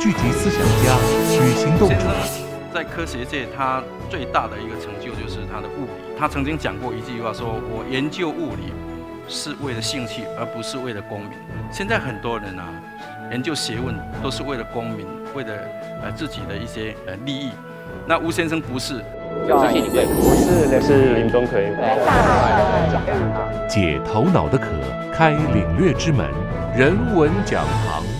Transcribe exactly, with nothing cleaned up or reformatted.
聚集思想家与行动者。 在科学界，他最大的一个成就就是他的物理。他曾经讲过一句话说：“我研究物理是为了兴趣，而不是为了功名。”现在很多人啊，研究学问都是为了功名，为了呃自己的一些呃利益。那吴先生不是。 我是谢霆锋，我是我是林宗奎。 解头脑的壳，开领略之门，人文讲堂。